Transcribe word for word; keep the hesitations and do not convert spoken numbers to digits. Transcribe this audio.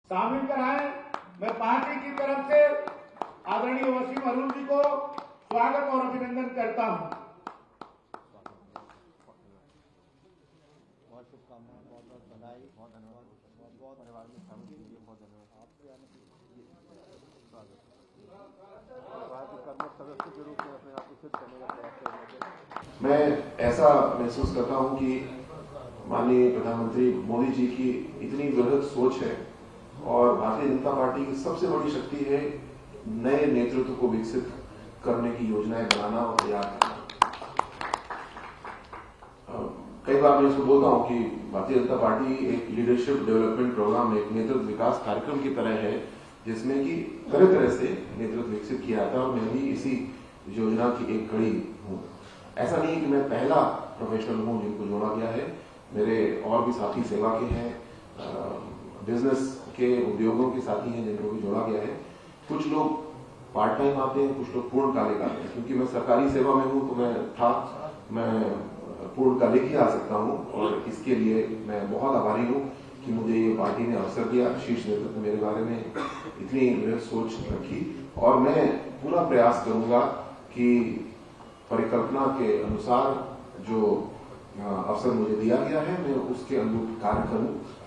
शामिल कराएं। मैं पार्टी की तरफ से आदरणीय वसीम अरुण जी को स्वागत और अभिनंदन करता हूं। बहुत शुभकामनाएं, बहुत बहुत बधाई, बहुत धन्यवाद, बहुत बहुत परिवार में शामिल होने के लिए बहुत धन्यवाद। आपके आने के लिए स्वागत। परिवार के कर्मठ सदस्य के रूप में अपने आप को सिद्ध करने का प्रयास करेंगे। मैं ऐसा महसूस करता हूं कि माननीय प्रधानमंत्री मोदी जी की इतनी बृहद सोच है और भारतीय जनता पार्टी की सबसे बड़ी शक्ति है नए नेतृत्व को विकसित करने की योजनाएं बनाना और तैयार करना। कई बार मैं इसको बोलता हूं कि भारतीय जनता पार्टी एक लीडरशिप डेवलपमेंट प्रोग्राम, एक नेतृत्व विकास कार्यक्रम की तरह है जिसमें कि तरह तरह से नेतृत्व विकसित किया जाता है और मैं भी इसी योजना की एक कड़ी हूं। ऐसा नहीं कि मैं पहला प्रोफेशनल हूं जिनको जोड़ा गया है, मेरे और भी साथी सेवा के हैं, बिजनेस के उद्योगों के साथी हैं जिनको भी जोड़ा गया है। कुछ लोग पार्ट टाइम आते हैं, कुछ लोग पूर्णकालिक आते हैं। क्योंकि मैं सरकारी सेवा में हूं तो मैं था मैं पूर्णकालिक ही आ सकता हूं और इसके लिए मैं बहुत आभारी हूं कि मुझे ये पार्टी ने अवसर दिया। शीर्ष नेतृत्व मेरे बारे में इतनी बृहद सोच रखी और मैं पूरा प्रयास करूंगा कि परिकल्पना के अनुसार जो अवसर मुझे दिया गया है मैं उसके अनुरूप कार्य करूं